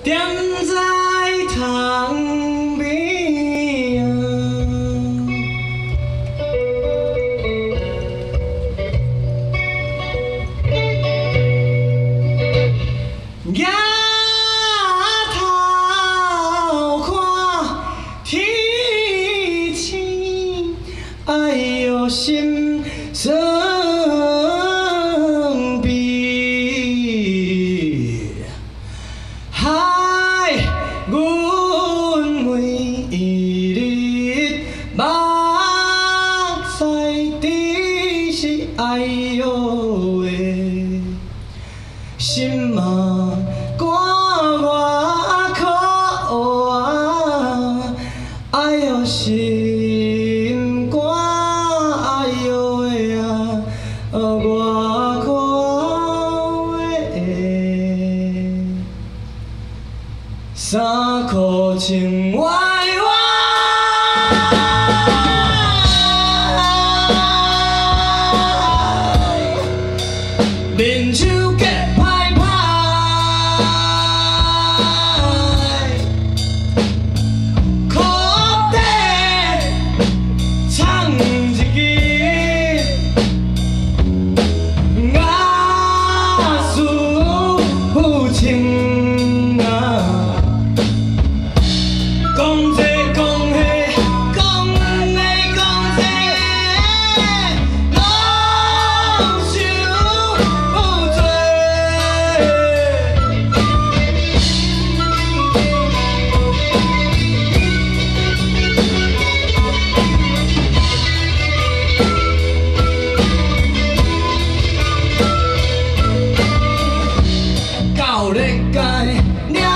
踮在塘边啊，抬头看天星，哎呦心酸。 哎呦喂，心嘛肝外苦啊！哎呦心肝，哎呦喂啊，外苦喂，衫裤穿歪歪。 面手结歹歹，裤底藏一支雅俗情啊，讲这讲那，讲那讲这。 到咧街。